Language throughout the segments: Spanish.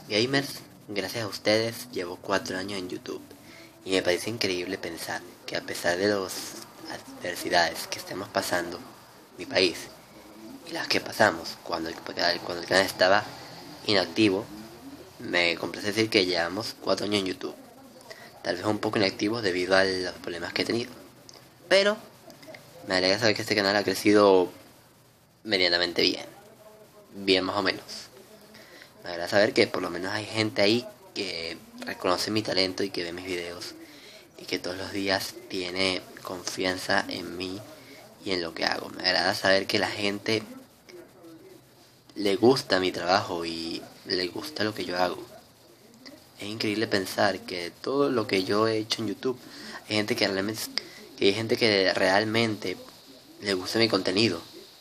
Gamers, gracias a ustedes llevo 4 años en YouTube y me parece increíble pensar que a pesar de las adversidades que estemos pasando en mi país y las que pasamos cuando el canal estaba inactivo, me complace decir que llevamos 4 años en YouTube. Tal vez un poco inactivos debido a los problemas que he tenido, pero me alegra saber que este canal ha crecido medianamente bien más o menos. Me alegra saber que por lo menos hay gente ahí que reconoce mi talento y que ve mis videos y que todos los días tiene confianza en mí y en lo que hago. Me agrada saber que la gente le gusta mi trabajo y le gusta lo que yo hago. Es increíble pensar que todo lo que yo he hecho en YouTube, hay gente que realmente le gusta mi contenido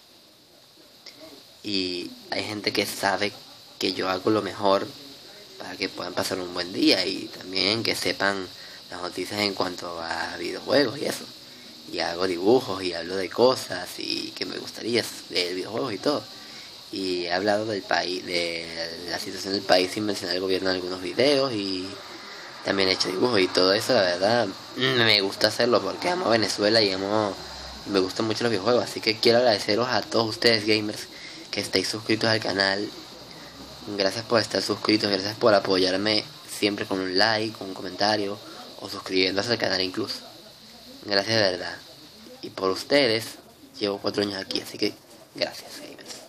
y hay gente que sabe que yo hago lo mejor para que puedan pasar un buen día y también que sepan las noticias en cuanto a videojuegos y eso. Y hago dibujos y hablo de cosas y que me gustaría de videojuegos y todo. Y he hablado del país, de la situación del país sin mencionar el gobierno en algunos videos y también he hecho dibujos y todo eso, la verdad, me gusta hacerlo porque amo Venezuela y me gustan mucho los videojuegos. Así que quiero agradeceros a todos ustedes gamers que estéis suscritos al canal. Gracias por estar suscritos, gracias por apoyarme siempre con un like, con un comentario o suscribiéndose al canal incluso. Gracias de verdad. Y por ustedes llevo 4 años aquí, así que gracias, gamers.